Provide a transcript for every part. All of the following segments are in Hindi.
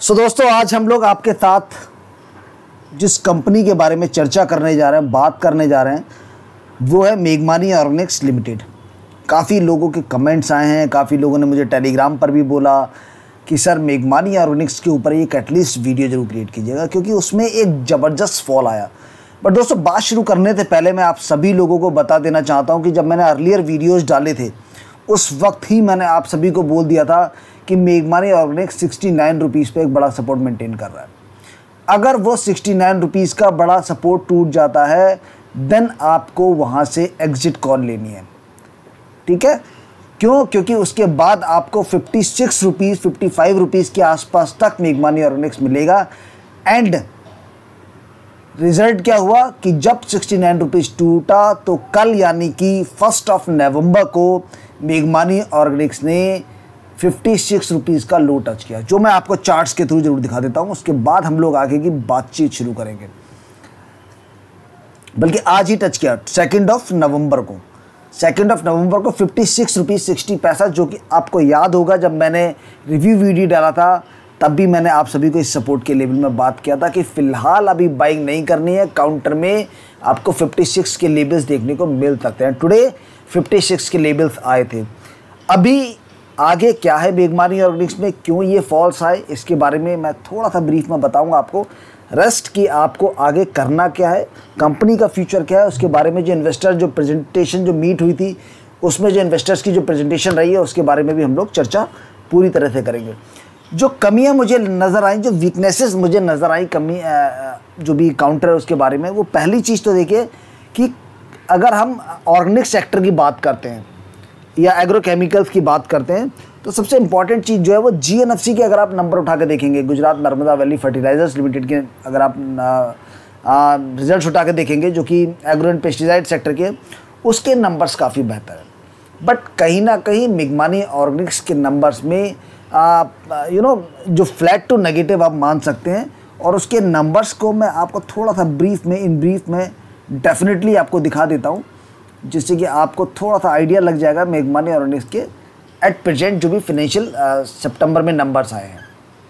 दोस्तों, आज हम लोग आपके साथ जिस कंपनी के बारे में चर्चा करने जा रहे हैं, बात करने जा रहे हैं, वो है मेघमानी ऑर्गेनिक्स लिमिटेड। काफ़ी लोगों के कमेंट्स आए हैं, काफ़ी लोगों ने मुझे टेलीग्राम पर भी बोला कि सर मेघमानी ऑर्गेनिक्स के ऊपर एक एटलीस्ट वीडियो ज़रूर क्रिएट कीजिएगा, क्योंकि उसमें एक ज़बरदस्त फॉल आया। बट दोस्तों, बात शुरू करने से पहले मैं आप सभी लोगों को बता देना चाहता हूँ कि जब मैंने अर्लियर वीडियोज़ डाले थे उस वक्त ही मैंने आप सभी को बोल दिया था कि मेघमानी ऑर्गेनिक्स 69 रुपीज़ पे एक बड़ा सपोर्ट मेंटेन कर रहा है। अगर वो 69 रुपीज़ का बड़ा सपोर्ट टूट जाता है देन आपको वहाँ से एग्जिट कॉल लेनी है, ठीक है। क्यों? क्योंकि उसके बाद आपको 56 रुपीज़ 55 रुपीज़ के आसपास तक मेघमानी ऑर्गेनिक्स मिलेगा। एंड रिजल्ट क्या हुआ कि जब 69 रुपीज़ टूटा तो कल यानी कि 1 नवंबर को मेघमानी ऑर्गेनिक्स ने 56 रुपीज़ का लो टच किया, जो मैं आपको चार्ट्स के थ्रू जरूर दिखा देता हूँ। उसके बाद हम लोग आगे की बातचीत शुरू करेंगे। बल्कि आज ही टच किया 2 नवंबर को 56 रुपीज़ 60 पैसा, जो कि आपको याद होगा जब मैंने रिव्यू वीडियो डाला था तब भी मैंने आप सभी को इस सपोर्ट के लेवल में बात किया था कि फ़िलहाल अभी बाइंग नहीं करनी है। काउंटर में आपको 56 के लेवल्स देखने को मिल सकते हैं। टुडे 56 के लेवल्स आए थे। अभी आगे क्या है मेघमानी ऑर्गेनिक्स में, क्यों ये फॉल्स आए, इसके बारे में मैं थोड़ा सा ब्रीफ में बताऊंगा आपको। रेस्ट की आपको आगे करना क्या है, कंपनी का फ्यूचर क्या है, उसके बारे में जो इन्वेस्टर जो प्रेजेंटेशन जो मीट हुई थी उसमें जो इन्वेस्टर्स की जो प्रेजेंटेशन रही है उसके बारे में भी हम लोग चर्चा पूरी तरह से करेंगे। जो कमियां मुझे नज़र आई, जो वीकनेसेस मुझे नज़र आई, कमी जो भी काउंटर है उसके बारे में, वो पहली चीज़ तो देखिए कि अगर हम ऑर्गेनिक सेक्टर की बात करते हैं या एग्रोकेमिकल्स की बात करते हैं तो सबसे इंपॉर्टेंट चीज़ जो है वो GNFC के अगर आप नंबर उठा के देखेंगे, Gujarat Narmada valley fertilisers limited के अगर आप रिजल्ट्स उठा के देखेंगे जो कि एग्रो एंड पेस्टिसाइड सेक्टर के, उसके नंबर्स काफ़ी बेहतर है। बट कहीं ना कहीं मेघमानी ऑर्गेनिक्स के नंबर्स में जो फ्लैट टू नेगेटिव आप मान सकते हैं। और उसके नंबर्स को मैं आपको थोड़ा सा इन ब्रीफ में डेफिनेटली आपको दिखा देता हूँ, जिससे कि आपको थोड़ा सा आइडिया लग जाएगा मेघमानी ऑर्गेनिक्स के एट प्रेजेंट जो भी फिनेंशियल सितंबर में नंबर्स आए हैं।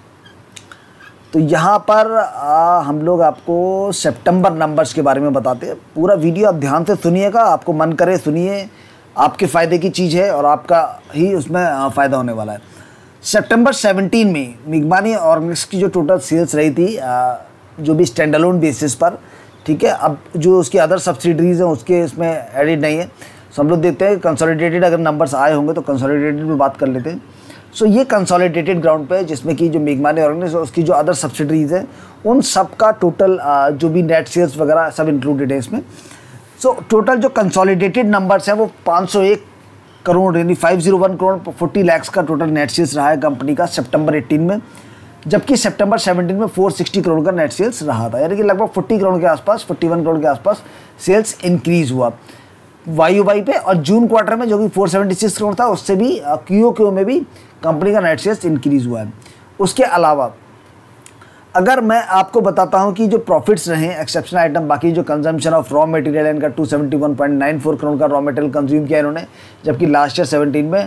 तो यहाँ पर हम लोग आपको सितंबर नंबर्स के बारे में बताते हैं। पूरा वीडियो आप ध्यान से सुनिएगा, आपको मन करे सुनिए, आपके फ़ायदे की चीज़ है और आपका ही उसमें फ़ायदा होने वाला है। सितंबर 17 में मेघमानी ऑर्गेनिक्स की जो टोटल सेल्स रही थी जो भी स्टैंड अलोन बेसिस पर, ठीक है। अब जो उसकी अदर सब्सिडरीज हैं उसके इसमें एडिड नहीं है। सो हम लोग देखते हैं कंसोलिडेटेड अगर नंबर्स आए होंगे तो कंसोलिडेटेड में बात कर लेते हैं। सो ये कंसोलिडेटेड ग्राउंड पे है जिसमें कि जो मेघमानी ऑर्गेनिक्स उसकी जो अदर सब्सिडरीज हैं उन सब का टोटल जो भी नेट सेल्स वगैरह सब इंक्लूडेड है इसमें। सो टोटल जो कंसोलिडेटेड नंबर्स हैं वो 501 करोड़ यानी 501 करोड़ 40 लाख का टोटल नेट सेल्स रहा है कंपनी का सितंबर 18 में, जबकि सितंबर 17 में 460 करोड़ का नेट सेल्स रहा था, यानी कि लगभग 40 करोड़ के आसपास 41 करोड़ के आसपास सेल्स इंक्रीज़ हुआ वाई पे। और जून क्वार्टर में जो कि 476 करोड़ था उससे भी क्यू में भी कंपनी का नेट सेल्स इंक्रीज़ हुआ है। उसके अलावा अगर मैं आपको बताता हूं कि जो प्रॉफिट्स रहे एक्सेप्शनल आइटम, बाकी जो कंजम्पशन ऑफ रॉ मटेरियल इनका 271.94 करोड़ का रॉ मटेरियल कंज्यूम किया इन्होंने, जबकि लास्ट ईयर 17 में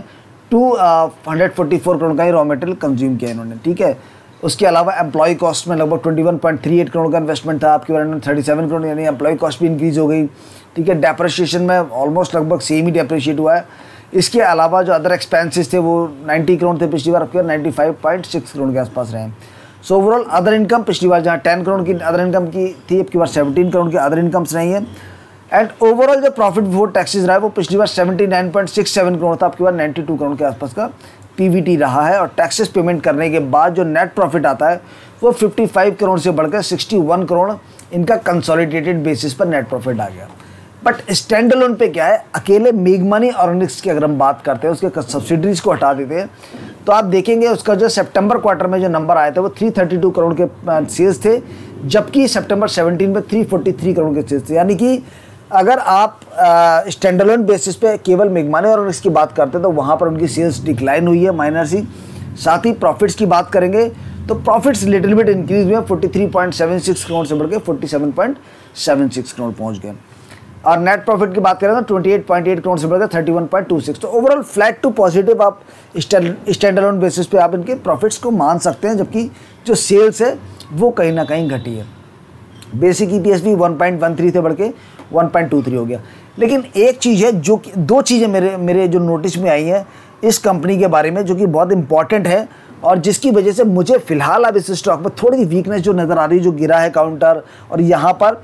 244 करोड़ का ही रॉ मटेरियल कंज्यूम किया इन्होंने, ठीक है। उसके अलावा एम्प्लॉय कॉस्ट में लगभग 21.38 करोड़ का इन्वेस्टमेंट था, आपके 137 करोड़ यानी एम्प्लॉय कॉस्ट भी इंक्रीज़ हो गई, ठीक है। डेप्रिसिएशन में ऑलमोस्ट लगभग सेम ही डेप्रिशिएट हुआ है। इसके अलावा जो अदर एक्सपेंसेस थे वो 90 करोड़ थे पिछली बार, आपके 95.6 करोड़ के आसपास रहे। सो ओवरऑल अदर इनकम पिछली बार जहाँ 10 करोड़ की अदर इनकम की थी, अब की बार 17 करोड़ की अदर इनकम्स रही है। एंड ओवरऑल जो प्रॉफिट बिफोर टैक्सेस रहा है वो पिछली बार 79.67 करोड़ था, आपकी बार 92 करोड़ के आसपास का PBT रहा है। और टैक्सेस पेमेंट करने के बाद जो नेट प्रॉफिट आता है वो 55 करोड़ से बढ़कर 61 करोड़ इनका कंसोलिडेटेड बेसिस पर नेट प्रॉफिट आ गया। बट स्टैंड अलोन पे क्या है, अकेले मेघमानी ऑर्गेनिक्स की अगर हम बात करते हैं उसके सब्सिडरीज को हटा देते हैं तो आप देखेंगे उसका जो सितंबर क्वार्टर में जो नंबर आए थे वो 332 करोड़ के सेल्स थे, जबकि सितंबर 17 में 343 करोड़ के सेल्स थे। यानी कि अगर आप स्टैंड अलोन बेसिस पे केवल मेघमानी ऑर्गेनिक्स की बात करते हैं तो वहाँ पर उनकी सेल्स डिक्लाइन हुई है माइनर सी। साथ ही प्रॉफिट्स की बात करेंगे तो प्रॉफिट्स लिटिल बिट इंक्रीज हुए, 43.76 करोड़ से बढ़ के 47.76 करोड़ पहुँच गए। और नेट प्रॉफिट की बात करें तो 28.8 करोड़ से बढ़कर 31.26। तो ओवरऑल फ्लैट टू पॉजिटिव आप स्टैंड अलोन बेसिस पे आप इनके प्रॉफिट्स को मान सकते हैं, जबकि जो सेल्स है वो कहीं ना कहीं घटी है। बेसिक ईपीएस भी 1.13 से बढ़ के 1.23 हो गया। लेकिन एक चीज़ है जो कि, दो चीज़ें मेरे जो नोटिस में आई हैं इस कंपनी के बारे में जो कि बहुत इंपॉर्टेंट है और जिसकी वजह से मुझे फ़िलहाल अब इस स्टॉक में थोड़ी सी वीकनेस जो नज़र आ रही है, जो गिरा है काउंटर, और यहाँ पर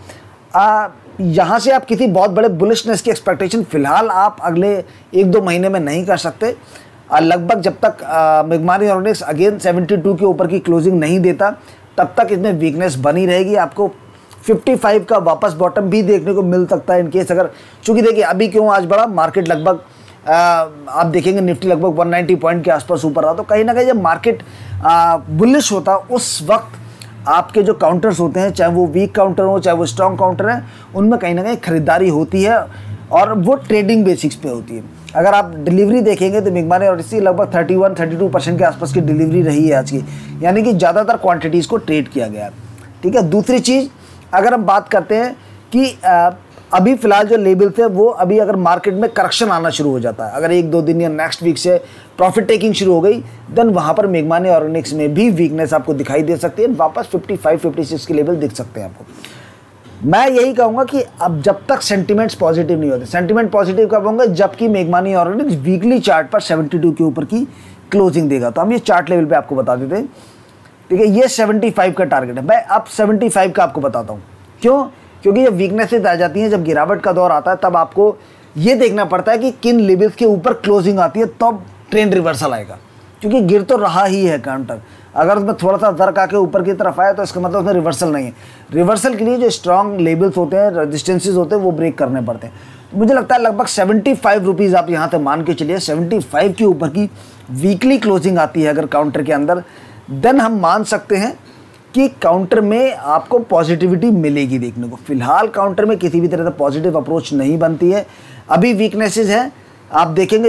यहाँ से आप किसी बहुत बड़े बुलिशनेस की एक्सपेक्टेशन फ़िलहाल आप अगले 1-2 महीने में नहीं कर सकते। लगभग जब तक मेघमानी ऑर्गेनिक्स अगेन 72 के ऊपर की क्लोजिंग नहीं देता तब तक इसमें वीकनेस बनी रहेगी। आपको 55 का वापस बॉटम भी देखने को मिल सकता है इनकेस अगर, चूँकि देखिए अभी क्यों आज बढ़ा, मार्केट लगभग आप देखेंगे निफ्टी लगभग 190 पॉइंट के आसपास ऊपर रहा। तो कहीं ना कहीं जब मार्केट बुलिश होता उस वक्त आपके जो काउंटर्स होते हैं, चाहे वो वीक काउंटर हो चाहे वो स्ट्रॉन्ग काउंटर हैं, उनमें कहीं ना कहीं खरीदारी होती है और वो ट्रेडिंग बेसिक्स पे होती है। अगर आप डिलीवरी देखेंगे तो मेघमानी ऑर्गेनिक्स लगभग 31-32% के आसपास की डिलीवरी रही है आज की, यानी कि ज़्यादातर क्वांटिटीज़ को ट्रेड किया गया है। ठीक है, दूसरी चीज़ अगर हम बात करते हैं कि अभी फ़िलहाल जो लेवल्स है वो अभी अगर मार्केट में करेक्शन आना शुरू हो जाता है, अगर 1-2 दिन या नेक्स्ट वीक से प्रॉफिट टेकिंग शुरू हो गई, देन वहाँ पर मेघमानी ऑर्गेनिक्स में भी वीकनेस आपको दिखाई दे सकती है। वापस 55-56 के लेवल दिख सकते हैं आपको। मैं यही कहूँगा कि अब जब तक सेंटिमेंट्स पॉजिटिव नहीं होते, सेंटिमेंट पॉजिटिव कब होंगे, जबकि मेघमानी ऑर्गेनिक्स वीकली चार्ट पर 72 के ऊपर की क्लोजिंग देगा। तो हम ये चार्ट लेवल पे आपको बता देते हैं। ठीक है, ये 75 का टारगेट है। मैं अब 75 का आपको बताता हूँ क्यों, क्योंकि जब वीकनेसेस आ जाती हैं, जब गिरावट का दौर आता है, तब आपको ये देखना पड़ता है कि किन लेवल्स के ऊपर क्लोजिंग आती है, तब ट्रेंड रिवर्सल आएगा। क्योंकि गिर तो रहा ही है काउंटर, अगर उसमें थोड़ा सा दर्क आके ऊपर की तरफ आया तो इसका मतलब उसमें रिवर्सल नहीं है। रिवर्सल के लिए जो स्ट्रॉन्ग लेवल्स होते हैं, रेजिस्टेंसेस होते हैं, वो ब्रेक करने पड़ते हैं। मुझे लगता है लगभग 75 रुपीज़ आप यहाँ से मान के चलिए, 75 के ऊपर की वीकली क्लोजिंग आती है अगर काउंटर के अंदर, देन हम मान सकते हैं कि काउंटर में आपको पॉजिटिविटी मिलेगी देखने को। फिलहाल काउंटर में किसी भी तरह से पॉजिटिव अप्रोच नहीं बनती है, अभी वीकनेसेस हैं। आप देखेंगे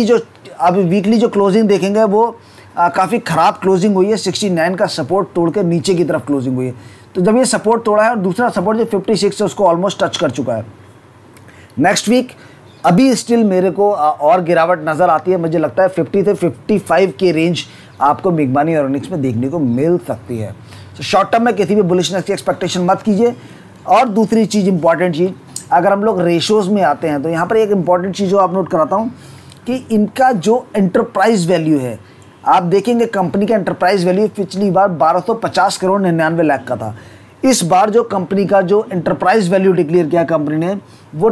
वीकली जो क्लोजिंग देखेंगे वो काफ़ी ख़राब क्लोजिंग हुई है। 69 का सपोर्ट तोड़ के नीचे की तरफ क्लोजिंग हुई है। तो जब ये सपोर्ट तोड़ा है और दूसरा सपोर्ट जो 56 है उसको ऑलमोस्ट टच कर चुका है। नेक्स्ट वीक अभी स्टिल मेरे को और गिरावट नज़र आती है। मुझे लगता है 50 से 55 के रेंज आपको मेघमानी ऑर्गेनिक्स में देखने को मिल सकती है। तो शॉर्ट टर्म में किसी भी बुलिशनेस की एक्सपेक्टेशन मत कीजिए। और दूसरी चीज़, इंपॉर्टेंट चीज़, अगर हम लोग रेशोज़ में आते हैं तो यहाँ पर एक इंपॉर्टेंट चीज़ जो आप नोट कराता हूँ कि इनका जो एंटरप्राइज वैल्यू है, आप देखेंगे कंपनी का एंटरप्राइज वैल्यू पिछली बार 1250 करोड़ 99 लाख का था। इस बार जो कंपनी का जो एंटरप्राइज वैल्यू डिक्लेयर किया कंपनी ने वो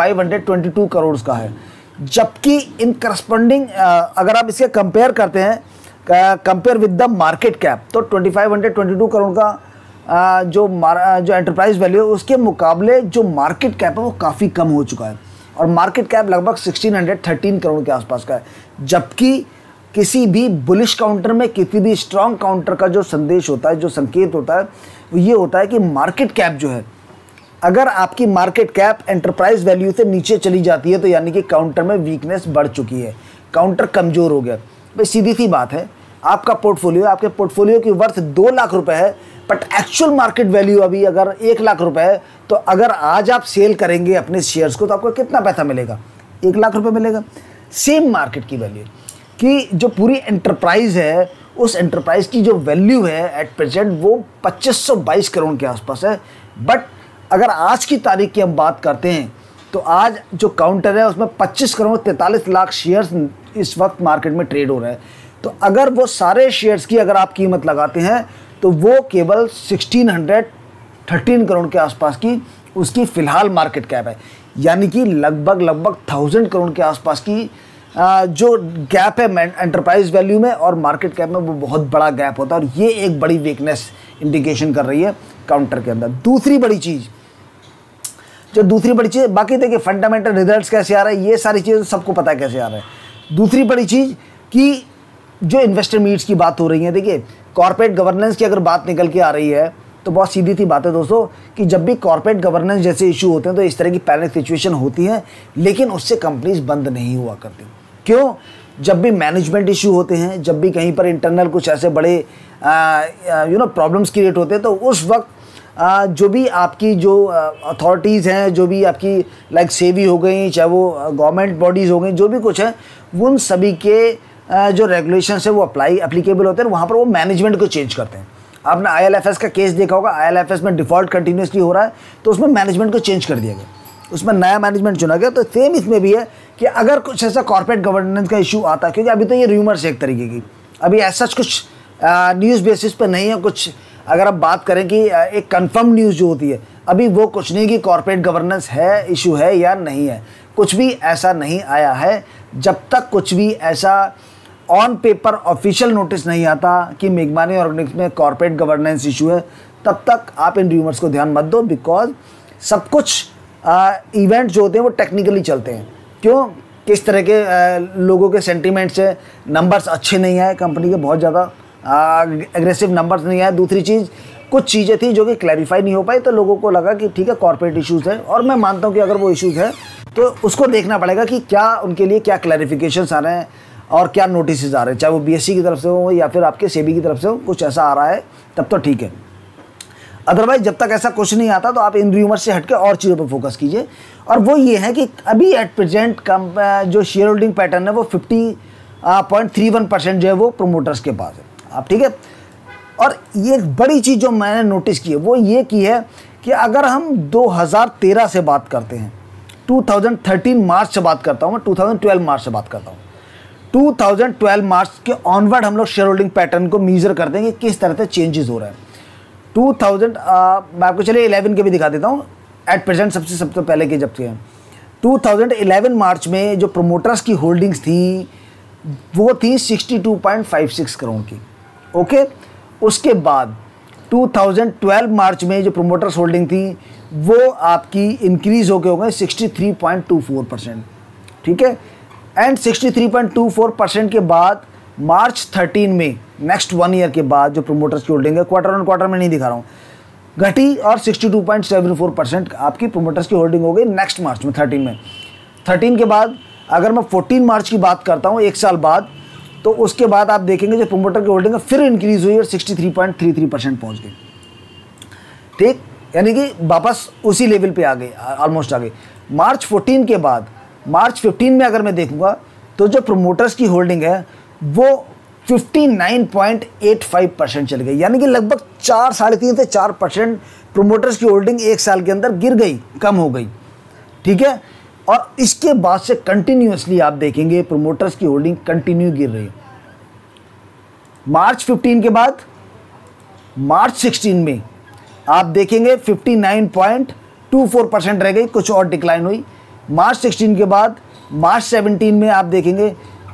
2522 करोड़ का है। जबकि इन करस्पॉन्डिंग अगर आप इसके कंपेयर करते हैं, compare with the market cap, तो 2522 करोड़ का जो एंटरप्राइज वैल्यू है उसके मुकाबले जो मार्केट कैप है वो काफ़ी कम हो चुका है और मार्केट कैप लगभग 1613 करोड़ के आसपास का है। जबकि किसी भी बुलिश काउंटर में, किसी भी स्ट्रॉन्ग काउंटर का जो संदेश होता है, जो संकेत होता है, वो ये होता है कि मार्केट कैप जो है, अगर आपकी मार्केट कैप एंटरप्राइज वैल्यू से नीचे चली जाती है तो यानी कि काउंटर में वीकनेस बढ़ चुकी है, काउंटर कमज़ोर हो गया। भाई सीधी सी बात है, आपका पोर्टफोलियो, आपके पोर्टफोलियो की वर्थ 2 लाख रुपए है, बट एक्चुअल मार्केट वैल्यू अभी अगर 1 लाख रुपए है, तो अगर आज आप सेल करेंगे अपने शेयर्स को तो आपको कितना पैसा मिलेगा? 1 लाख रुपए मिलेगा। सेम मार्केट की वैल्यू कि जो पूरी एंटरप्राइज है, उस एंटरप्राइज की जो वैल्यू है एट प्रेजेंट वो 2522 करोड़ के आसपास है। बट अगर आज की तारीख की हम बात करते हैं तो आज जो काउंटर है उसमें 25 करोड़ 43 लाख शेयर्स इस वक्त मार्केट में ट्रेड हो रहे हैं। तो अगर वो सारे शेयर्स की अगर आप कीमत लगाते हैं तो वो केवल 1613 करोड़ के आसपास की उसकी फ़िलहाल मार्केट कैप है, यानी कि लगभग 1000 करोड़ के आसपास की जो गैप है एंटरप्राइज वैल्यू में और मार्केट कैप में, वो बहुत बड़ा गैप होता है और ये एक बड़ी वीकनेस इंडिकेशन कर रही है काउंटर के अंदर। दूसरी बड़ी चीज़, बाकी देखिए फंडामेंटल रिजल्ट्स कैसे आ रहे हैं, ये सारी चीज़ें सबको पता है कैसे आ रहा है। दूसरी बड़ी चीज़ कि जो इन्वेस्टर मीट्स की बात हो रही है, देखिए कॉर्पोरेट गवर्नेंस की अगर बात निकल के आ रही है तो बहुत सीधी सी बात है दोस्तों कि जब भी कॉर्पोरेट गवर्नेंस जैसे इशू होते हैं तो इस तरह की पैनिक सिचुएशन होती है, लेकिन उससे कंपनीज बंद नहीं हुआ करती। क्यों? जब भी मैनेजमेंट इशू होते हैं, जब भी कहीं पर इंटरनल कुछ ऐसे बड़े प्रॉब्लम्स क्रिएट होते हैं, तो उस वक्त जो भी आपकी जो अथॉरिटीज़ हैं, जो भी आपकी लाइक सेबी हो गई, चाहे वो गवर्नमेंट बॉडीज़ हो गई, जो भी कुछ है, उन सभी के जो रेगुलेशंस है वो एप्लीकेबल होते हैं। वहाँ पर वो मैनेजमेंट को चेंज करते हैं। आपने IL&FS का केस देखा होगा, IL&FS में डिफ़ॉल्ट कंटिन्यूसली हो रहा है, तो उसमें मैनेजमेंट को चेंज कर दिया गया, उसमें नया मैनेजमेंट चुना गया। तो सेम इसमें भी है कि अगर कुछ ऐसा कॉर्पोरेट गवर्नेंस का इशू आता है, क्योंकि अभी तो ये रूमर्स है एक तरीके की, अभी ऐसा कुछ न्यूज़ बेसिस पे नहीं है कुछ। अगर आप बात करें कि एक कंफर्म न्यूज़ जो होती है, अभी वो कुछ नहीं कि कॉर्पोरेट गवर्नेंस है, इशू है या नहीं है, कुछ भी ऐसा नहीं आया है। जब तक कुछ भी ऐसा ऑन पेपर ऑफिशियल नोटिस नहीं आता कि मेघमानी ऑर्गेनिक्स में कॉर्पोरेट गवर्नेंस इशू है, तब तक आप इन रूमर्स को ध्यान मत दो। बिकॉज सब कुछ इवेंट जो होते हैं वो टेक्निकली चलते हैं। क्यों, किस तरह के लोगों के सेंटीमेंट्स है, नंबर्स अच्छे नहीं आए कंपनी के, बहुत ज़्यादा एग्रेसिव नंबर्स नहीं आए। दूसरी चीज़, कुछ चीज़ें थी जो कि क्लैरिफाई नहीं हो पाई, तो लोगों को लगा कि ठीक है कॉर्पोरेट इश्यूज़ है। और मैं मानता हूँ कि अगर वो इश्यूज़ है तो उसको देखना पड़ेगा कि क्या उनके लिए क्या क्लैरिफिकेशंस आ रहे हैं और क्या नोटिस आ रहे हैं, चाहे वो BSE की तरफ से हो या फिर आपके सेबी की तरफ से हो, कुछ ऐसा आ रहा है तब तो ठीक है। अदरवाइज जब तक ऐसा कुछ नहीं आता तो आप इन रूमर से हटके और चीज़ों पर फोकस कीजिए। और वो ये है कि अभी एट प्रेजेंट जो शेयर होल्डिंग पैटर्न है वो 50.31% जो है वो प्रोमोटर्स के पास है। आप ठीक है। और ये एक बड़ी चीज़ जो मैंने नोटिस की है वो ये की है कि अगर हम 2013 से बात करते हैं, 2013 मार्च से बात करता हूँ मैं, 2012 मार्च से बात करता हूँ, 2012 मार्च के ऑनवर्ड हम लोग शेयर होल्डिंग पैटर्न को मेजर करते हैं कि किस तरह से चेंजेस हो रहे हैं। 2000 मैं आपको चलिए 11 के भी दिखा देता हूँ, एट प्रेजेंट सबसे पहले के जब थे। 2011 मार्च में जो प्रोमोटर्स की होल्डिंग्स थी वो थी 62.56 करोड़ की। ओके, उसके बाद 2012 मार्च में जो प्रोमोटर्स होल्डिंग थी वो आपकी इंक्रीज होकर हो गए 63.24%। ठीक है। एंड 63.24% के बाद मार्च 13 में नेक्स्ट 1 ईयर के बाद जो प्रोमोटर्स की होल्डिंग है, क्वार्टर ऑन क्वार्टर में नहीं दिखा रहा हूँ, घटी और 62.74% आपकी प्रोमोटर्स की होल्डिंग हो गई नेक्स्ट मार्च में 13 में। 13 के बाद अगर मैं 14 मार्च की बात करता हूँ, 1 साल बाद, तो उसके बाद आप देखेंगे जो प्रोमोटर की होल्डिंग है फिर इंक्रीज हुई और 63.33% पहुँच गई। ठीक, यानी कि वापस उसी लेवल पे आ गई, ऑलमोस्ट आ गई। मार्च 14 के बाद मार्च 15 में अगर मैं देखूंगा तो जो प्रोमोटर्स की होल्डिंग है वो 59.85% चल गई, यानी कि लगभग 3.5 से 4% प्रोमोटर्स की होल्डिंग 1 साल के अंदर गिर गई, कम हो गई। ठीक है। और इसके बाद से कंटिन्यूअसली आप देखेंगे प्रोमोटर्स की होल्डिंग कंटिन्यू गिर रही है। मार्च 15 के बाद मार्च 16 में आप देखेंगे 59.24% रह गई, कुछ और डिक्लाइन हुई। मार्च 16 के बाद मार्च 17 में आप देखेंगे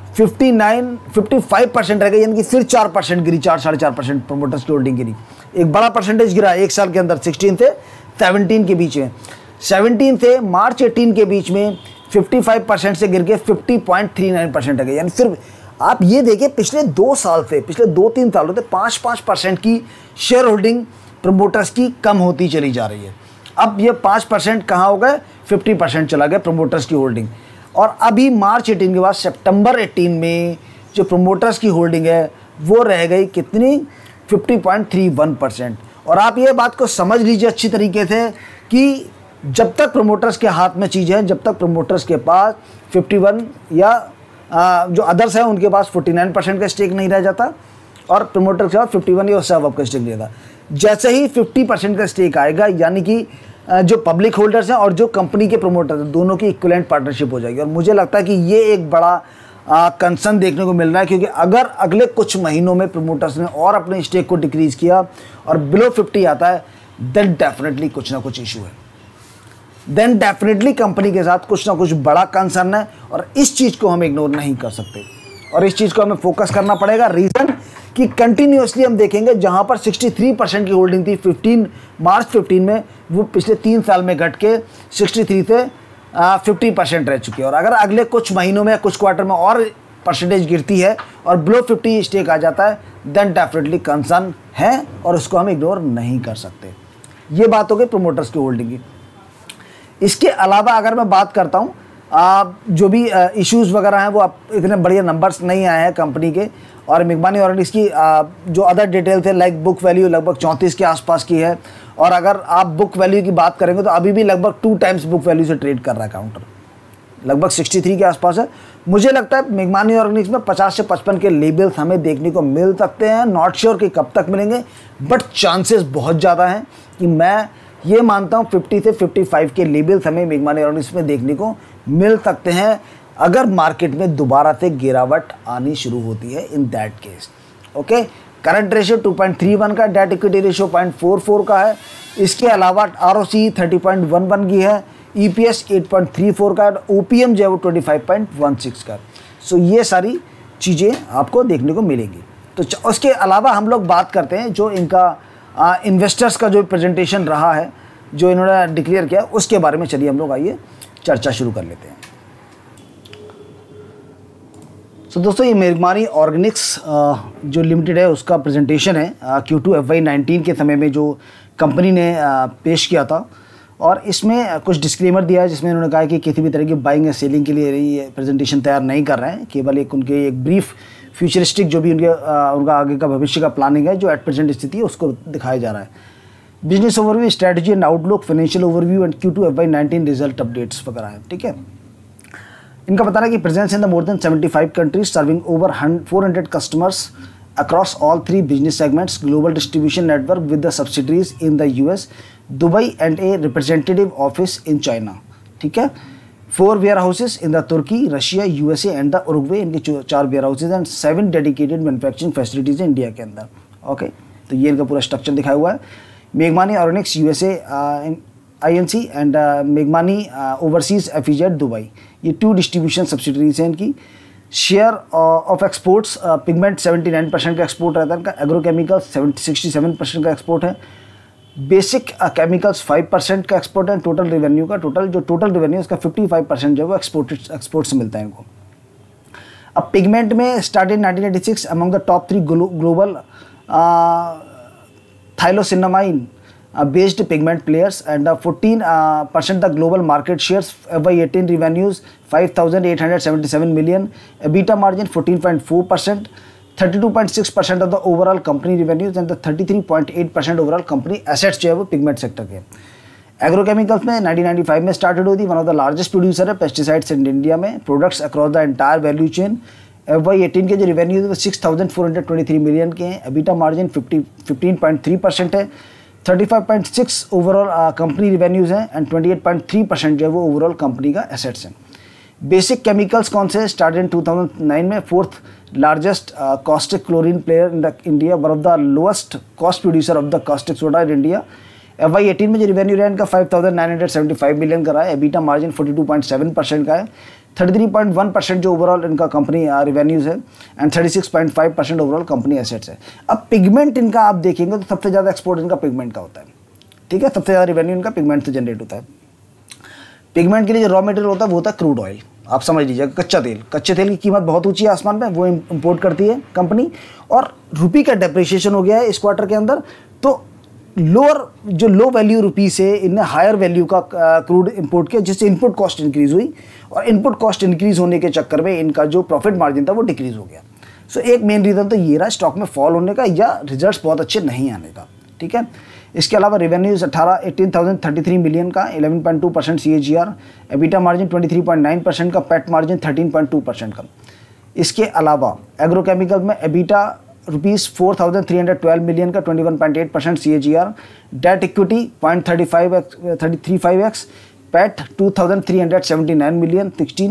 55% रह गई, यानी कि फिर 4% गिरी, 4-4.5% प्रोमोटर्स की होल्डिंग गिरी। एक बड़ा परसेंटेज गिरा 1 साल के अंदर, 16 से 17 के बीच में। 17 से मार्च 18 के बीच में 55% से गिर के 50.39% रह गई। यानी फिर आप ये देखिए पिछले 2 साल से, पिछले 2-3 सालों से 5-5% की शेयर होल्डिंग प्रोमोटर्स की कम होती चली जा रही है। अब ये 5% कहाँ हो गए, 50% चला गया प्रोमोटर्स की होल्डिंग। और अभी मार्च 18 के बाद सितंबर 18 में जो प्रोमोटर्स की होल्डिंग है वो रह गई कितनी, 50.31%। और आप ये बात को समझ लीजिए अच्छी तरीके से कि जब तक प्रोमोटर्स के हाथ में चीज़ है, जब तक प्रोमोटर्स के पास 51 या जो अदर्स हैं उनके पास 49% का स्टेक नहीं रह जाता, और प्रोमोटर के पास 51 या उससे अब का स्टेक लिया था। जैसे ही 50% का स्टेक आएगा, यानी कि जो पब्लिक होल्डर्स हैं और जो कंपनी के प्रोमोटर हैं, दोनों की इक्विवेलेंट पार्टनरशिप हो जाएगी। और मुझे लगता है कि ये एक बड़ा कंसर्न देखने को मिल रहा है, क्योंकि अगर अगले कुछ महीनों में प्रोमोटर्स ने और अपने स्टेक को डिक्रीज़ किया और बिलो 50 आता है, देन डेफिनेटली कुछ ना कुछ इशू है, देन डेफिनेटली कंपनी के साथ कुछ ना कुछ बड़ा कंसर्न है। और इस चीज़ को हम इग्नोर नहीं कर सकते और इस चीज़ को हमें फोकस करना पड़ेगा। रीज़न कि कंटिन्यूसली हम देखेंगे जहां पर 63% की होल्डिंग थी मार्च 15 में, वो पिछले 3 साल में घट के 63 से 50% रह चुकी है। और अगर अगले कुछ महीनों में, कुछ क्वार्टर में और परसेंटेज गिरती है और बिलो 50 स्टेक आ जाता है, देन डेफिनेटली कंसर्न है और उसको हम इग्नोर नहीं कर सकते। ये बात हो गई प्रोमोटर्स की होल्डिंग की। इसके अलावा अगर मैं बात करता हूँ जो भी इश्यूज़ वगैरह हैं वो आप इतने बढ़िया नंबर्स नहीं आए हैं कंपनी के। और मेघमानी ऑर्गेनिक्स की जो अदर डिटेल थे लाइक बुक वैल्यू लगभग 34 के आसपास की है, और अगर आप बुक वैल्यू की बात करेंगे तो अभी भी लगभग 2 टाइम्स बुक वैल्यू से ट्रेड कर रहा है काउंटर, लगभग 63 के आसपास है। मुझे लगता है मेघमानी ऑर्गेनिक्स में 50 से 55 के लेवल्स हमें देखने को मिल सकते हैं। नॉट श्योर कि कब तक मिलेंगे, बट चांसेस बहुत ज़्यादा हैं कि मैं ये मानता हूँ 50 से 55 के लेवल्स हमें मेघमानी ऑर्गेनिक्स में देखने को मिल सकते हैं, अगर मार्केट में दोबारा से गिरावट आनी शुरू होती है in that case. Okay, current ratio 2.31 का, डेट इक्विटी रेशियो 0.44 का है। इसके अलावा ROCE 30.11 की है, EPS 8.34 का, OPM जो है वो 25.16 का। सो ये सारी चीज़ें आपको देखने को मिलेंगी। तो उसके अलावा हम लोग बात करते हैं जो इनका इन्वेस्टर्स का जो प्रेजेंटेशन रहा है, जो इन्होंने डिक्लेयर किया, उसके बारे में चलिए हम लोग आइए चर्चा शुरू कर लेते हैं। तो दोस्तों ये मेघमानी ऑर्गेनिक्स जो लिमिटेड है उसका प्रेजेंटेशन है Q2 FY19 के समय में जो कंपनी ने पेश किया था, और इसमें कुछ डिस्क्लेमर दिया है जिसमें उन्होंने कहा कि किसी भी तरह की बाइंग या सेलिंग के लिए ये प्रेजेंटेशन तैयार नहीं कर रहे हैं, केवल एक उनके एक ब्रीफ फ्यूचरिस्टिक जो भी उनका आगे का भविष्य का प्लानिंग है जो एट प्रेजेंट स्थिति है उसको दिखाया जा रहा है। Business overview, strategy and outlook, financial overview and Q2 FY19 result updates वगैरह है। ठीक है, इनका बताना कि presence in the more than 75 countries serving over 400 customers across all 3 business segments, global distribution network with the subsidiaries in the US, Dubai and a representative office in China. ठीक है, 4 warehouses in the Turkey, Russia, USA and the Uruguay, इनके 4 warehouses and 7 dedicated manufacturing facilities India के अंदर। ओके, तो ये इनका पूरा स्ट्रक्चर दिखाया हुआ है। मेघमानी ऑर्गेनिक्स USA INC एंड मेघमानी ओवरसीज एफिजेट दुबई, ये 2 डिस्ट्रीब्यूशन सब्सिडरीज हैं इनकी। शेयर ऑफ एक्सपोर्ट्स, पिगमेंट 79% का एक्सपोर्ट रहता है इनका, एग्रोकेमिकल्स 67% का एक्सपोर्ट है, बेसिक केमिकल्स 5% का एक्सपोर्ट है। टोटल रेवेन्यू का टोटल रेवेन्यू इसका 55% जो है वो एक्सपोर्ट से मिलता है इनको। अब पिगमेंट में start in 1986 among the top 3 global phthalocyanine based pigment players and 14% the global market shares, FY18 revenues 5,877 million, EBITDA margin 14.4%, 32.6% of the overall company revenues and the 33.8% overall company assets जो है वो पिगमेंट सेक्टर के। एग्रोकेमिकल्स में 1995 में स्टार्टेड हुई थी, one of the largest producer है पेस्टिसाइड्स इन इंडिया में, products across the entire value chain. FY18 के जो रेवेन्यूज वो 6,423 मिलियन के हैं, EBITDA मार्जिन 15.3% है, 35.6 ओवरऑल कंपनी रिवेन्यूज़ हैं एंड 28.3% जो है वो ओवरऑल कंपनी का एसेट्स हैं। बेसिक केमिकल्स कौन से, स्टार्ट इन 2009 में, 4th largest caustic chlorine player in the India, one of the lowest cost producer of the caustic soda in India. FY18 में जो रेवेन्यू रहा इनका 5,975 मिलियन का रहा है, EBITDA मार्जिन 42.7% का है, 33.1% जो ओवरऑल इनका कंपनी रिवेन्यूज़ है एंड 36.5% ओवरऑल कंपनी एसेट्स है। अब पिगमेंट इनका आप देखेंगे तो सबसे ज़्यादा एक्सपोर्ट इनका पिगमेंट का होता है। ठीक है, सबसे ज़्यादा रेवेन्यू इनका पिगमेंट से जनरेट होता है। पिगमेंट के लिए जो रॉ मटेरियल होता है वो होता है क्रूड ऑयल, आप समझ लीजिएगा कच्चा तेल। कच्चे तेल की कीमत बहुत ऊँची है आसमान में, वो इम्पोर्ट करती है कंपनी, और रुपये का डेप्रिसिएशन हो गया है इस क्वार्टर के अंदर, तो जो लो वैल्यू रुपी से इनने हायर वैल्यू का क्रूड इंपोर्ट किया, जिससे इनपुट कॉस्ट इंक्रीज़ हुई, और इनपुट कॉस्ट इंक्रीज़ होने के चक्कर में इनका जो प्रॉफिट मार्जिन था वो डिक्रीज़ हो गया। सो एक मेन रीज़न तो ये रहा स्टॉक में फॉल होने का या रिजल्ट्स बहुत अच्छे नहीं आने का। ठीक है, इसके अलावा रेवेन्यूज 18,033 मिलियन का, 11.2% CAGR, EBITDA मार्जिन 23.9% का, पैट मार्जिन 13.2% का। इसके अलावा एग्रोकेमिकल में EBITDA ₹4,312 मिलियन का, 21.8% CAGR, debt equity 0.35x, PAT 2,379 million,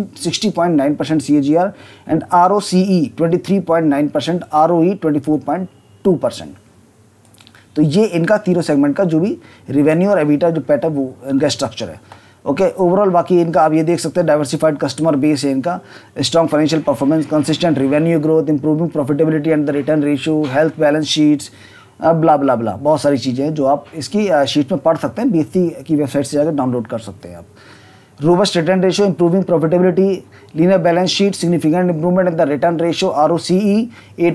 60.9% CAGR and ROCE 23.9%, ROE 24.2%। तो ये इनका तीनों सेगमेंट का जो भी रेवेन्यू और EBITDA जो पैट है वो इनका स्ट्रक्चर है। ओके, ओवरऑल बाकी इनका आप ये देख सकते हैं डाइवर्सिफाइड कस्टमर बेस है इनका, strong financial performance, consistent revenue growth, improving profitability and the return ratio, health balance sheets, blah blah blah, बहुत सारी चीज़ें हैं जो आप इसकी शीट में पढ़ सकते हैं, BSE की वेबसाइट से जाकर डाउनलोड कर सकते हैं आप। Robust return ratio, improving profitability, leaner balance sheet, significant improvement in the return ratio, ROCE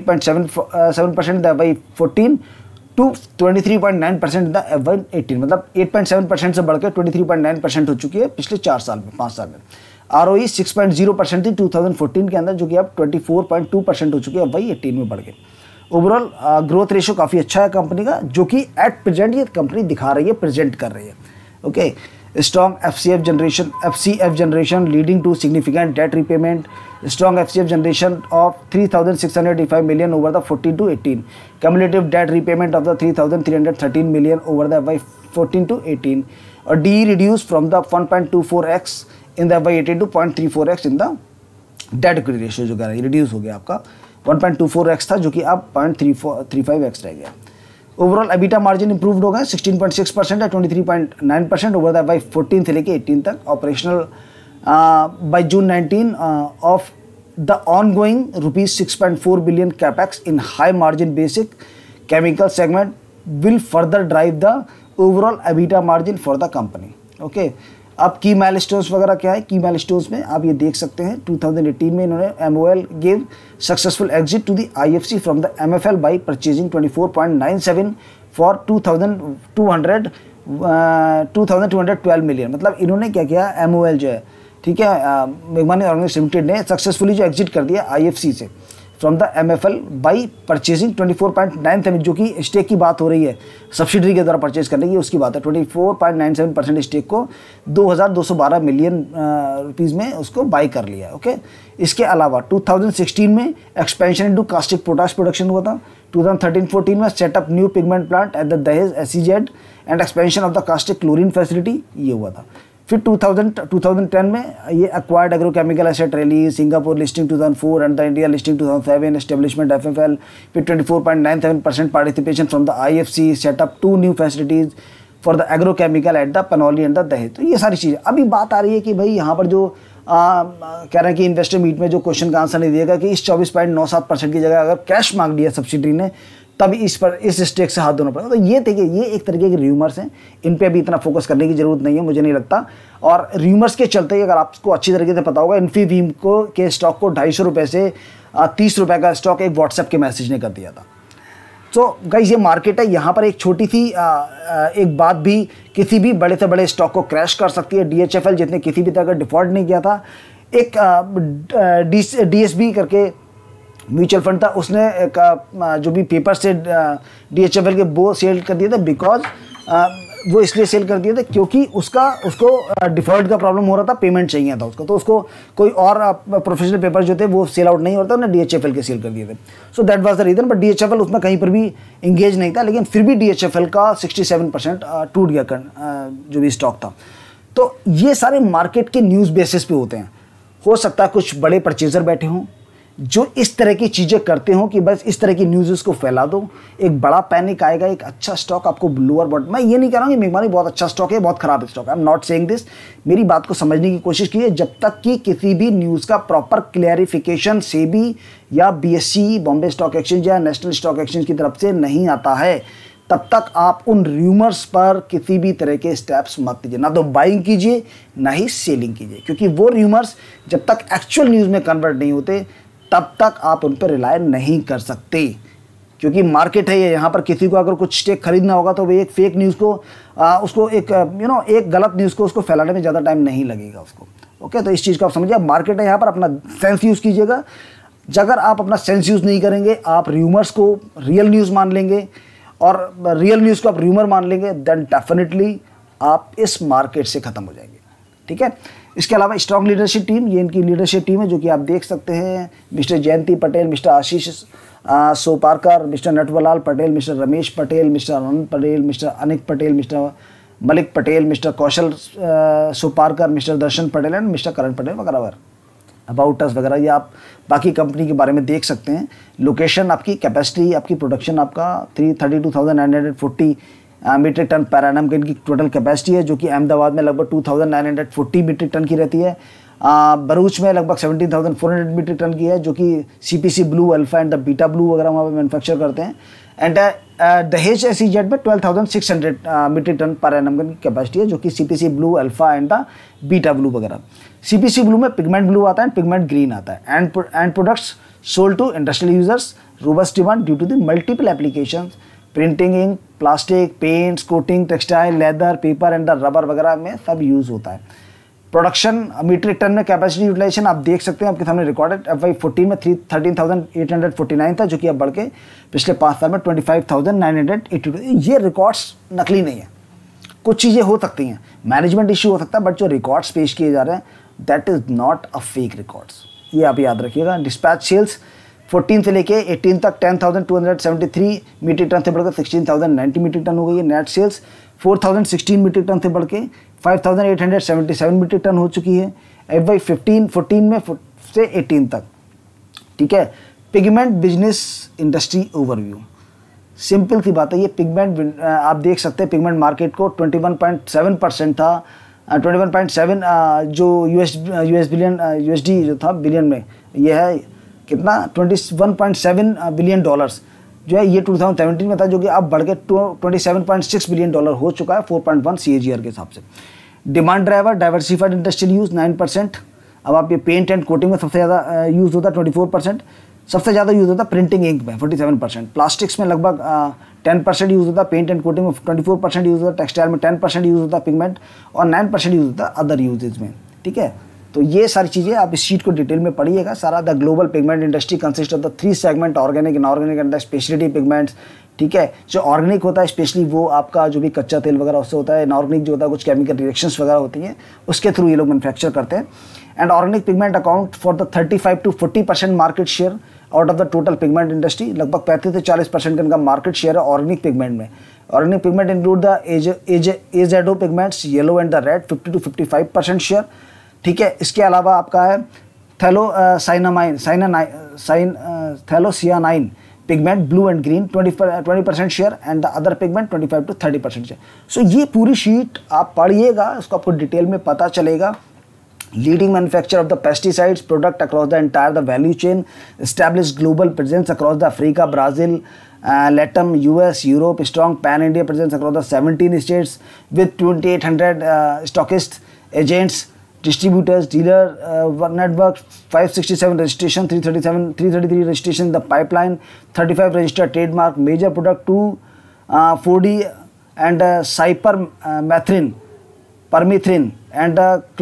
8.7% FY14 to 23.9% in the FY18, मतलब 8.7% से बढ़कर 23.9% हो चुकी है पिछले 5 साल में। ROE 6.0% थी 2014 के अंदर, जो कि अब 24.2% हो चुकी है, वही 18 में बढ़ गई। ओवरऑल ग्रोथ रेशियो काफ़ी अच्छा है कंपनी का, जो कि एट प्रेजेंट ये कंपनी दिखा रही है, प्रेजेंट कर रही है। Okay, strong FCF generation leading to significant debt repayment, strong FCF generation of 3,685 million over the 14 to 18, cumulative debt repayment of the 3,313 million over the FY 14 to 18, और DE reduced from the 1.24x in the FY 18 to 0.34x in the debt equity ratio, जो कह रहा है रिड्यूस हो गया आपका, 1.24x था जो कि अब 0.35x रह गया। ओवरऑल एबिटा मार्जिन इंप्रूव्ड हो गया, 16.6% है 23.9% ओवर द बाई 14 से लेके 18 तक। Operational by June 19 of the ongoing ₹6.4 billion capex in high margin basic chemical segment will further drive the overall EBITDA margin for the company. Okay, अब की माइलस्टोन्स वगैरह क्या है, की माइलस्टोन्स में आप ये देख सकते हैं 2018 में इन्होंने MOL give successful exit to the IFC from the MFL by purchasing 24.97 for 2,212 million। मतलब इन्होंने क्या किया, MOL जो है, ठीक है, मेघमानी ऑर्गेनाइजेशन लिमिटेड ने सक्सेसफुली जो एग्जिट कर दिया IFC से from the MFL by purchasing 24.97, जो कि स्टेक की बात हो रही है, सब्सिडरी के द्वारा परचेज करने की उसकी बात है। 24.97% स्टेक को 2,212 million रुपीज़ में उसको बाई कर लिया। ओके, इसके अलावा 2016 में expansion into caustic potash production हुआ था। 2013-14 में setup new pigment plant at the Dahej SEZ and expansion of the caustic chlorine facility, ये हुआ था। फिर 2010 में ये acquired agrochemical asset release, Singapore listing 2004 and the India listing 2007, establishment FFL, फिर 24.97% participation from the IFC, setup 2 new facilities for the agrochemical at the Panoli and the Dahej. तो ये सारी चीज़ें अभी बात आ रही है कि भाई यहाँ पर जो कह रहे हैं कि इन्वेस्टर मीट में जो क्वेश्चन का आंसर नहीं दिएगा कि इस 24.97% की जगह अगर कैश मांग दिया सब्सिडी ने, तब इस स्टेक से हाथ धोना पड़ेगा। तो ये देखिए, ये एक तरीके के र्यूमर्स हैं, इन पे अभी इतना फोकस करने की जरूरत नहीं है, मुझे नहीं लगता। और र्यूमर्स के चलते ही अगर आपको अच्छी तरीके से पता होगा, इन्फीबीम को के स्टॉक को 250 रुपये से 30 रुपये का स्टॉक एक व्हाट्सएप के मैसेज ने कर दिया था। तो गाइस, ये मार्केट है, यहाँ पर एक छोटी सी एक बात भी किसी भी बड़े से बड़े स्टॉक को क्रैश कर सकती है। DHFL जिसने किसी भी तरह का डिफॉल्ट नहीं किया था, एक DSB करके म्यूचुअल फंड था, उसने एक जो भी पेपर से DHFL के वो सेल कर दिए थे, बिकॉज वो इसलिए सेल कर दिए थे क्योंकि उसको डिफॉल्ट का प्रॉब्लम हो रहा था, पेमेंट चाहिए था उसको, तो उसको कोई और प्रोफेशनल पेपर जो थे वो सेल आउट नहीं हो रहा था, उन्होंने DHFL के सेल कर दिए थे। So that was the reason, but DHFL उसमें कहीं पर भी इंगेज नहीं था, लेकिन फिर भी DHFL का 67% टूट गया जो भी स्टॉक था। तो ये सारे मार्केट के न्यूज़ बेसिस पे होते हैं। हो सकता है कुछ बड़े परचेजर बैठे हों जो इस तरह की चीज़ें करते हो कि बस इस तरह की न्यूज़ को फैला दो, एक बड़ा पैनिक आएगा, एक अच्छा स्टॉक आपको लोअर बॉटम। मैं ये नहीं कह रहा हूँ कि मेघमानी बहुत अच्छा स्टॉक है, बहुत ख़राब स्टॉक है, I am not saying this. मेरी बात को समझने की कोशिश कीजिए, जब तक कि किसी भी न्यूज़ का प्रॉपर क्लैरिफिकेशन सेबी या BSE बॉम्बे स्टॉक एक्सचेंज या नेशनल स्टॉक एक्सचेंज की तरफ से नहीं आता है, तब तक आप उन र्यूमर्स पर किसी भी तरह के स्टेप्स मत लीजिए, ना तो बाइंग कीजिए ना ही सेलिंग कीजिए, क्योंकि वो र्यूमर्स जब तक एक्चुअल न्यूज़ में कन्वर्ट नहीं होते तब तक आप उन पर रिलाय नहीं कर सकते। क्योंकि मार्केट है ये, यहाँ पर किसी को अगर कुछ स्टेक खरीदना होगा तो वो एक फेक न्यूज़ को उसको एक एक गलत न्यूज़ को उसको फैलाने में ज़्यादा टाइम नहीं लगेगा उसको। ओके, तो इस चीज़ को आप समझिए। मार्केट है, यहाँ पर अपना सेंस यूज़ कीजिएगा। अगर आप अपना सेंस यूज़ नहीं करेंगे, आप र्यूमर्स को रियल न्यूज़ मान लेंगे और रियल न्यूज़ को आप र्यूमर मान लेंगे, देन डेफिनेटली आप इस मार्केट से ख़त्म हो जाएंगे। ठीक है, इसके अलावा स्ट्रॉन्ग लीडरशिप टीम, ये इनकी लीडरशिप टीम है जो कि आप देख सकते हैं। Mister Jayanti Patel, mister Ashish Soparkar, mister Natwarlal Patel, mister Ramesh Patel, mister Anand Patel, mister Anik Patel, mister Malik Patel, mister Kaushal Soparkar, mister Darshan Patel and mister Karan Patel वगैरह अबाउट अस वगैरह। ये आप बाकी कंपनी के बारे में देख सकते हैं। लोकेशन, आपकी कैपेसिटी, आपकी प्रोडक्शन आपका 332,940 मीट्रिक टन पर एनम की इनकी टोटल कैपेसिटी है, जो कि अहमदाबाद में लगभग 2,940 मीट्रिक टन की रहती है। भरूच में लगभग 17,400 मीट्रिक टन की है, जो कि CPC blue alpha and the beta blue वगैरह वहाँ पर मैन्युफैक्चर करते हैं। एंड दहेज SEZ में 12,600 मीट्रिक टन पर एनम की कैपेसिटी है, जो कि CPC blue alpha and the beta blue वगैरह। CPC ब्लू में पिगमेंट ब्लू आता है, पिगमेंट ग्रीन आता है। And products sold to industrial users, robust demand due to the multiple applications, printing, ink, plastic, paints, coating, textile, leather, paper and the rubber वगैरह में सब यूज़ होता है। प्रोडक्शन मीट्रिक टन में कैपेसिटी यूटिलाइजेशन आप देख सकते हैं, आपके सामने रिकॉर्डेड FY14 में 13,849 था, जो कि अब बढ़ के पिछले 5 साल में 25,982। ये रिकॉर्ड्स नकली नहीं है। कुछ चीज़ें हो सकती हैं, मैनेजमेंट इश्यू हो सकता है, बट जो रिकॉर्ड्स पेश किए जा रहे हैं that is not a fake records, ये आप याद रखिएगा। डिस्पैच सेल्स 14 से लेके 18 तक 10,273 मीट्रिक टन से बढ़कर 16,090 मीट्रिक टन हो गई है। नेट सेल्स 4,016 मीट्रिक टन से बढ़ के 5,877 मीट्रिक टन हो चुकी है FY14 में से 18 तक। ठीक है, pigment business industry overview, simple सी बात है। ये पिगमेंट आप देख सकते हैं, पिगमेंट मार्केट को 21.7% था, 21.7 जो USD जो था बिलियन में, ये है कितना 21.7 बिलियन डॉलर्स जो है ये 2017 में था, जो कि अब बढ़ के 27.6 बिलियन डॉलर हो चुका है 4.1 CAGR के हिसाब से। Demand driver diversified industrial use 9%। अब आप ये पेंट एंड कोटिंग में सबसे ज़्यादा यूज़ होता है 24%, सबसे ज़्यादा यूज़ होता है प्रिंटिंग इंक में 47%, प्लास्टिक्स में लगभग 10% यूज़ होता है, पेंट एंड कोटिंग में 24% यूज़ होता है, टेक्सटाइल में 10% यूज़ होता है पिगमेंट, और 9% यूज़ होता है अदर यूजेज में। ठीक है, तो ये सारी चीज़ें आप इस शीट को डिटेल में पढ़िएगा सारा। The global pigment industry consist of the 3 segment, organic, inorganic and the speciality pigments. ठीक है, जो ऑर्गेनिक होता है स्पेशली वो आपका जो भी कच्चा तेल वगैरह उससे होता है, इनऑर्गेनिक जो होता है कुछ केमिकल रिएक्शंस वगैरह होती हैं उसके थ्रू ये लोग मैन्युफैक्चर करते हैं। And organic pigment account for the 35 to 40% market share out of the total pigment industry. लगभग 35 से 40% का इनका मार्केट शेयर है ऑर्गेनिक पिगमेंट में। Organic pigment include the azo pigments, yellow and the red, 50 to 55% share. ठीक है, इसके अलावा आपका है phthalocyanine pigment, blue and green, 20% share, and the other pigment 25 to 30% share. So ये पूरी शीट आप पढ़िएगा, उसको आपको डिटेल में पता चलेगा। Leading manufacture of the pesticides product across the entire the value chain, establish global presence across the Africa, Brazil, LATAM, US, Europe, strong pan-India presence across the 17 states with 2,800 stockists, agents, distributors, dealer network, 567 registration, 333 registration in the pipeline, 35 registered trademark, major product 2,4-D and cypermethrin, permethrin and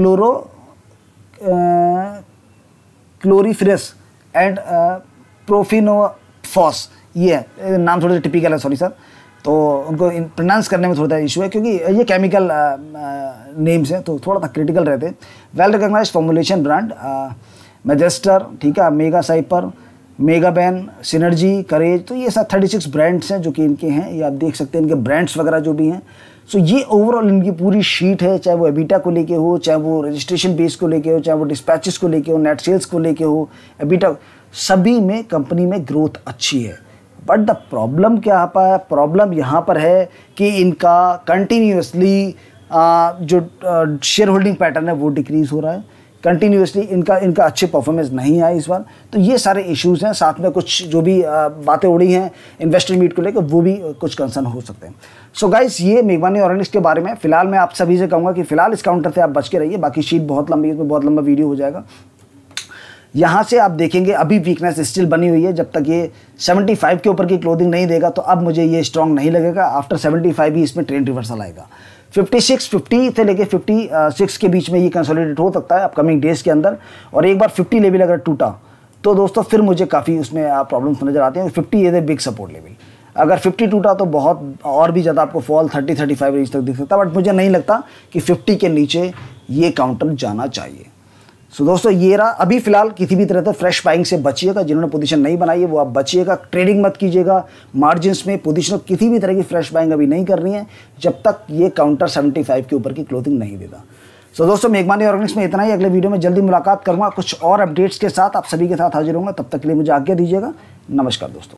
chlorifirus and profinophos। ये नाम थोड़े टिपिकल है, सॉरी सर, तो उनको प्रोनाउंस करने में थोड़ा इशू है क्योंकि ये केमिकल नेम्स हैं तो थोड़ा सा क्रिटिकल रहते हैं। वेल रिकॉग्नाइज्ड फॉर्मुलेशन ब्रांड मैजेस्टर, ठीक है, मेगा साइपर, मेगाबैन, सिनर्जी, करेज, तो ये सब 36 ब्रांड्स हैं जो कि इनके हैं। ये आप देख सकते हैं इनके ब्रांड्स वगैरह जो भी हैं। सो ये ओवरऑल इनकी पूरी शीट है, चाहे वो एबिटा को लेके हो, चाहे वो रजिस्ट्रेशन बेस को लेके हो, चाहे वो डिस्पैचेस को लेके हो, नेट सेल्स को लेके हो, एबिटा, सभी में कंपनी में ग्रोथ अच्छी है। बट द प्रॉब्लम क्या है, प्रॉब्लम यहाँ पर है कि इनका कंटिन्यूसली जो शेयर होल्डिंग पैटर्न है वो डिक्रीज़ हो रहा है, कंटिन्यूसली इनका अच्छे परफॉर्मेंस नहीं आया इस बार। तो ये सारे इश्यूज़ हैं, साथ में कुछ जो भी बातें उड़ी हैं इन्वेस्टर मीट को लेकर वो भी कुछ कंसर्न हो सकते हैं। सो गाइस, ये मेघमानी ऑर्गेनिक्स के बारे में फिलहाल मैं आप सभी से कहूँगा कि फिलहाल इस काउंटर से आप बच के रहिए, बाकी शीट बहुत लंबी है, इसमें बहुत लंबा वीडियो हो जाएगा। यहाँ से आप देखेंगे अभी वीकनेस स्टिल बनी हुई है, जब तक ये 75 के ऊपर की क्लोजिंग नहीं देगा तो अब मुझे ये स्ट्रॉन्ग नहीं लगेगा। आफ्टर 75 ही इसमें ट्रेंड रिवर्सल आएगा। 50 से लेके 56 के बीच में ये कंसोलिडेट हो सकता है अपकमिंग डेज के अंदर, और एक बार 50 लेवल अगर टूटा तो दोस्तों फिर मुझे काफ़ी उसमें प्रॉब्लम्स नजर आते हैं। 50 is a big support level, अगर 50 टूटा तो बहुत और भी ज़्यादा आपको फॉल 30-35 रेंज तक दिख सकता है, बट मुझे नहीं लगता कि 50 के नीचे ये काउंटर जाना चाहिए। सो दोस्तों, ये रहा। अभी फिलहाल किसी भी तरह से फ्रेश बाइंग से बचिएगा, जिन्होंने पोजीशन नहीं बनाई है वो आप बचिएगा, ट्रेडिंग मत कीजिएगा मार्जिन्स में, पोजीशन किसी भी तरह की फ्रेश बाइंग अभी नहीं करनी है जब तक ये काउंटर 75 के ऊपर की क्लोजिंग नहीं देता। सो दोस्तों, मेघमानी ऑर्गेनिक्स में इतना ही। अगले वीडियो में जल्दी मुलाकात करूँगा कुछ और अपडेट्स के साथ, आप सभी के साथ हाजिर होंगे। तब तक के लिए मुझे आज्ञा दीजिएगा। नमस्कार दोस्तों।